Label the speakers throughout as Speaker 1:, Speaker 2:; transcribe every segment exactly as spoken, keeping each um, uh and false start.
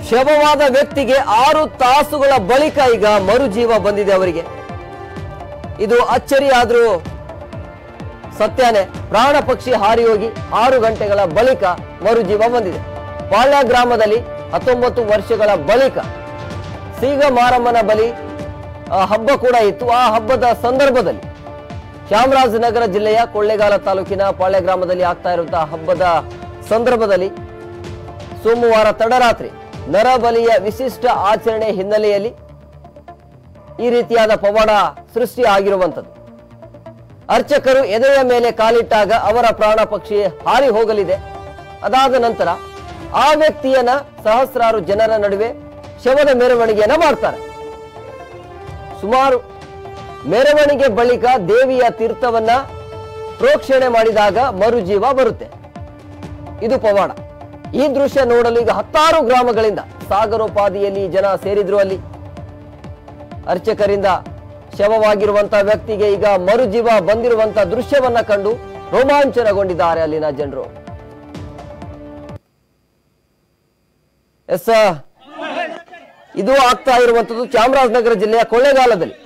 Speaker 1: ಶವವಾದ ವ್ಯಕ್ತಿಗೆ ಆರು ತಾಸುಗಳ ಬಳಿಕ ಈಗ ಮರುಜೀವ ಬಂದಿದೆ ಅವರಿಗೆ. ಇದು ಅಚ್ಚರಿ ಆದ್ರೂ ಸತ್ಯನೇ. ಪ್ರಾಣ ಪಕ್ಷಿ ಹಾರಿ ಹೋಗಿ ಆರು ಗಂಟೆಗಳ ಬಳಿಕ ಮರುಜೀವ ಬಂದಿದೆ. ಪಾಳ್ಯ ಗ್ರಾಮದಲ್ಲಿ ಹತ್ತೊಂಬತ್ತು ವರ್ಷಗಳ ಬಳಿಕ ಸೀಗ ಮಾರಮ್ಮನ ಬಲಿ ಹಬ್ಬ ಕೂಡ ಇತ್ತು. ಆ ಹಬ್ಬದ ಸಂದರ್ಭದಲ್ಲಿ ಚಾಮರಾಜನಗರ ಜಿಲ್ಲೆಯ ಕೊಳ್ಳೇಗಾಲ ತಾಲೂಕಿನ ಪಾಳ್ಯ ಗ್ರಾಮದಲ್ಲಿ ಆಗ್ತಾ ಇರುವಂತಹ ಹಬ್ಬದ ಸಂದರ್ಭದಲ್ಲಿ ಸೋಮವಾರ ತಡರಾತ್ರಿ ನರಬಲಿಯ ವಿಶಿಷ್ಟ ಆಚರಣೆ ಹಿನ್ನೆಲೆಯಲ್ಲಿ ಈ ರೀತಿಯಾದ ಪವಾಡ ಸೃಷ್ಟಿ ಆಗಿರುವಂಥದ್ದು. ಅರ್ಚಕರು ಎದೆಯ ಮೇಲೆ ಕಾಲಿಟ್ಟಾಗ ಅವರ ಪ್ರಾಣ ಪಕ್ಷಿ ಹಾರಿ ಹೋಗಲಿದೆ. ಅದಾದ ನಂತರ ಆ ವ್ಯಕ್ತಿಯನ್ನ ಸಹಸ್ರಾರು ಜನರ ನಡುವೆ ಶವದ ಮೆರವಣಿಗೆಯನ್ನ ಮಾಡ್ತಾರೆ. ಸುಮಾರು ಮೆರವಣಿಗೆ ಬಳಿಕ ದೇವಿಯ ತೀರ್ಥವನ್ನ ಪ್ರೋಕ್ಷಣೆ ಮಾಡಿದಾಗ ಮರುಜೀವ ಬರುತ್ತೆ. ಇದು ಪವಾಡ. ಈ ದೃಶ್ಯ ನೋಡಲು ಈಗ ಹತ್ತಾರು ಗ್ರಾಮಗಳಿಂದ ಸಾಗರೋಪಾದಿಯಲ್ಲಿ ಜನ ಸೇರಿದ್ರು. ಅಲ್ಲಿ ಅರ್ಚಕರಿಂದ ಶವವಾಗಿರುವಂತಹ ವ್ಯಕ್ತಿಗೆ ಈಗ ಮರುಜೀವ ಬಂದಿರುವಂತಹ ದೃಶ್ಯವನ್ನ ಕಂಡು ರೋಮಾಂಚನಗೊಂಡಿದ್ದಾರೆ ಅಲ್ಲಿನ ಜನರು. ಎಸ್, ಇದು ಆಗ್ತಾ ಇರುವಂತದ್ದು ಚಾಮರಾಜನಗರ ಜಿಲ್ಲೆಯ ಕೊಳ್ಳೇಗಾಲದಲ್ಲಿ.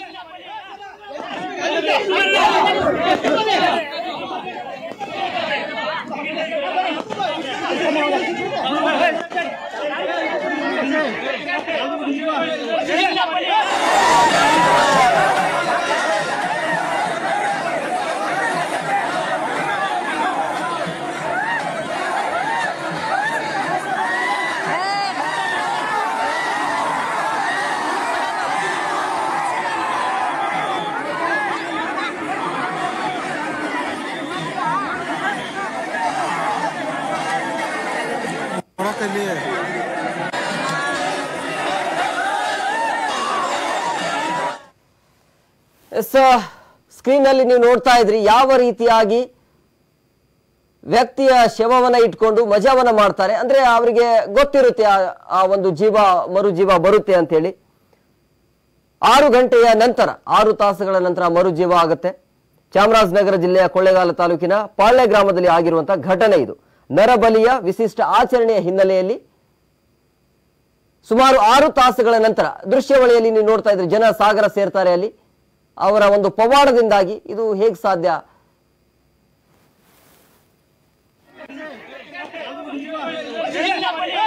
Speaker 1: ಸ್ಕ್ರೀನ್ ಅಲ್ಲಿ ನೀವು ನೋಡ್ತಾ ಇದ್ರಿ ಯಾವ ರೀತಿಯಾಗಿ ವ್ಯಕ್ತಿಯ ಶವವನ್ನ ಇಟ್ಕೊಂಡು ಮಜಾವನ್ನ ಮಾಡ್ತಾರೆ. ಅಂದ್ರೆ ಅವರಿಗೆ ಗೊತ್ತಿರುತ್ತೆ ಆ ಒಂದು ಜೀವ ಮರುಜೀವ ಬರುತ್ತೆ ಅಂತ ಹೇಳಿ. ಆರು ಗಂಟೆಯ ನಂತರ ಆರು ತಾಸುಗಳ ನಂತರ ಮರುಜೀವ ಆಗುತ್ತೆ. ಚಾಮರಾಜನಗರ ಜಿಲ್ಲೆಯ ಕೊಳ್ಳೇಗಾಲ ತಾಲೂಕಿನ ಪಾಳ್ಯ ಗ್ರಾಮದಲ್ಲಿ ಆಗಿರುವಂತಹ ಘಟನೆ ಇದು. ನರಬಲಿಯ ವಿಶಿಷ್ಟ ಆಚರಣೆಯ ಹಿನ್ನೆಲೆಯಲ್ಲಿ ಸುಮಾರು ಆರು ತಾಸುಗಳ ನಂತರ ದೃಶ್ಯಾವಳಿಯಲ್ಲಿ ನೀವು ನೋಡ್ತಾ ಇದ್ರಿ ಜನ ಸಾಗರ ಸೇರ್ತಾರೆ. ಅಲ್ಲಿ ಅವರ ಒಂದು ಪವಾಡದಿಂದಾಗಿ ಇದು ಹೇಗೆ ಸಾಧ್ಯ?
Speaker 2: Yeah.